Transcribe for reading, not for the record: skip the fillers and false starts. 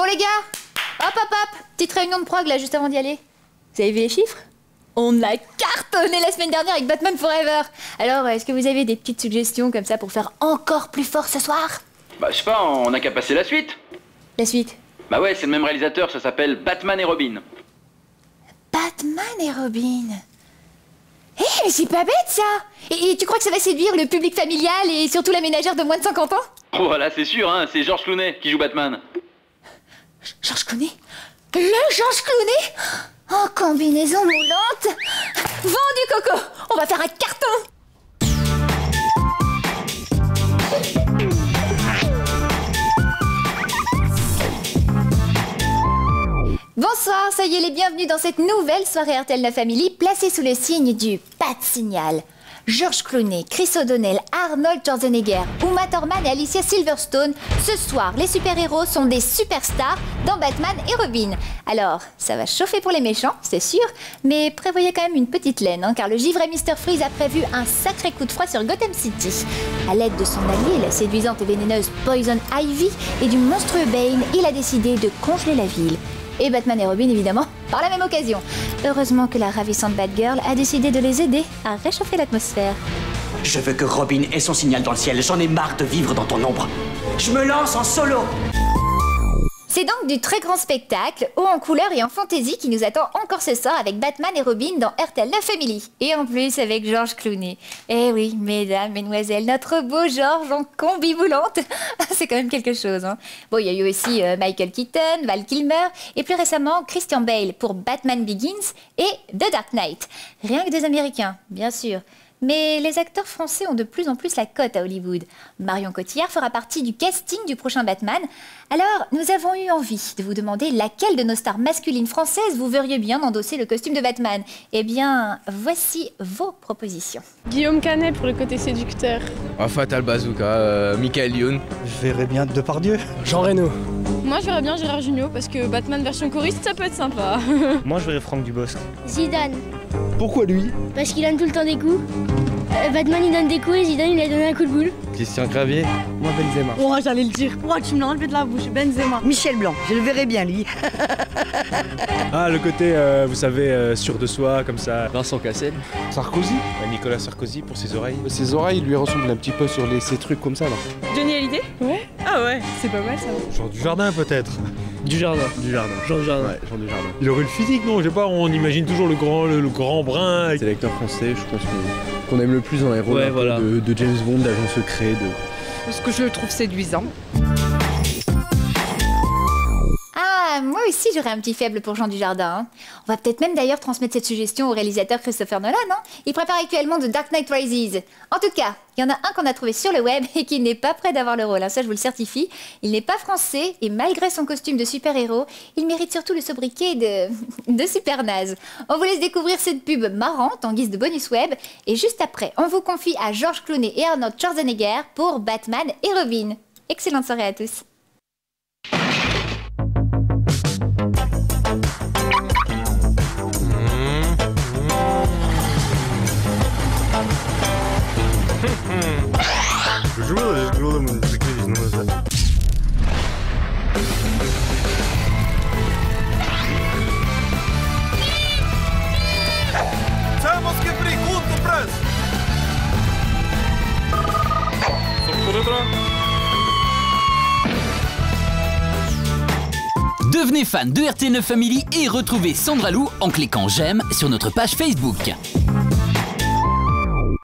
les gars, hop, petite réunion de prog là juste avant d'y aller. Vous avez vu les chiffres? On a cartonné la semaine dernière avec Batman Forever. Alors, est-ce que vous avez des petites suggestions comme ça pour faire encore plus fort ce soir? Bah, je sais pas, on a qu'à passer la suite. La suite? Bah ouais, c'est le même réalisateur, ça s'appelle Batman et Robin. Batman et Robin. Hé, mais c'est pas bête ça! Et tu crois que ça va séduire le public familial et surtout la ménagère de moins de 50 ans? Oh, voilà, c'est sûr, hein, c'est George Clooney qui joue Batman. George Clooney? Le George Clooney? En combinaison moulante? Vendu, Coco! On va faire un carton! Bonsoir, soyez les bienvenus dans cette nouvelle soirée RTL La Family placée sous le signe du pas de signal. George Clooney, Chris O'Donnell, Arnold Schwarzenegger, Uma Thurman et Alicia Silverstone. Ce soir, les super-héros sont des superstars dans Batman et Robin. Alors, ça va chauffer pour les méchants, c'est sûr, mais prévoyez quand même une petite laine, hein, car le givré Mr. Freeze a prévu un sacré coup de froid sur Gotham City. À l'aide de son allié, la séduisante et vénéneuse Poison Ivy, et du monstrueux Bane, il a décidé de congeler la ville. Et Batman et Robin, évidemment, par la même occasion. Heureusement que la ravissante Batgirl a décidé de les aider à réchauffer l'atmosphère. Je veux que Robin ait son signal dans le ciel. J'en ai marre de vivre dans ton ombre. Je me lance en solo. C'est donc du très grand spectacle, haut en couleur et en fantaisie, qui nous attend encore ce soir avec Batman et Robin dans RTL La Family. Et en plus avec George Clooney. Eh oui, mesdames, mesdemoiselles, notre beau George en combi moulante. C'est quand même quelque chose, hein. Bon, il y a eu aussi Michael Keaton, Val Kilmer, et plus récemment Christian Bale pour Batman Begins et The Dark Knight. Rien que des Américains, bien sûr. Mais les acteurs français ont de plus en plus la cote à Hollywood. Marion Cotillard fera partie du casting du prochain Batman. Alors, nous avons eu envie de vous demander laquelle de nos stars masculines françaises vous verriez bien endosser le costume de Batman. Eh bien, voici vos propositions. Guillaume Canet pour le côté séducteur. Fatal Bazooka, Michael Youn. Je verrais bien Depardieu. Jean Reno. Moi je verrais bien Gérard Jugnot parce que Batman version choriste ça peut être sympa. Moi je verrais Franck Dubosc. Zidane. Pourquoi lui? Parce qu'il donne tout le temps des coups. Batman il donne des coups et Zidane il a donné un coup de boule. Christian Clavier. Moi Benzema. Oh j'allais le dire. Oh tu me l'as enlevé de la bouche. Benzema. Michel Blanc, je le verrais bien lui. Ah le côté vous savez sûr de soi comme ça. Vincent Cassel. Sarkozy. Nicolas Sarkozy pour ses oreilles. Ses oreilles lui ressemblent un petit peu sur ces trucs comme ça là. Johnny Hallyday. Ouais. Ah ouais, c'est pas mal ça. Genre du jardin peut-être. Du Jardin. Du jardin. Jean du Jardin. Ouais, Jean du Jardin. Il aurait le physique, non? Je sais pas, on imagine toujours le grand brun. C'est l'acteur français, je pense qu'on aime le plus dans les rôles de James Bond, d'agent secret. Parce que je le trouve séduisant. Ah, moi aussi j'aurais un petit faible pour Jean Dujardin. Hein. On va peut-être même d'ailleurs transmettre cette suggestion au réalisateur Christopher Nolan. Hein. Il prépare actuellement The Dark Knight Rises. En tout cas, il y en a un qu'on a trouvé sur le web et qui n'est pas prêt d'avoir le rôle. Hein. Ça, je vous le certifie. Il n'est pas français et malgré son costume de super-héros, il mérite surtout le sobriquet de super naze. On vous laisse découvrir cette pub marrante en guise de bonus web. Et juste après, on vous confie à George Clooney et Arnold Schwarzenegger pour Batman et Robin. Excellente soirée à tous. Devenez fan de RTL9 Family et retrouvez Sandra Lou en cliquant j'aime sur notre page Facebook.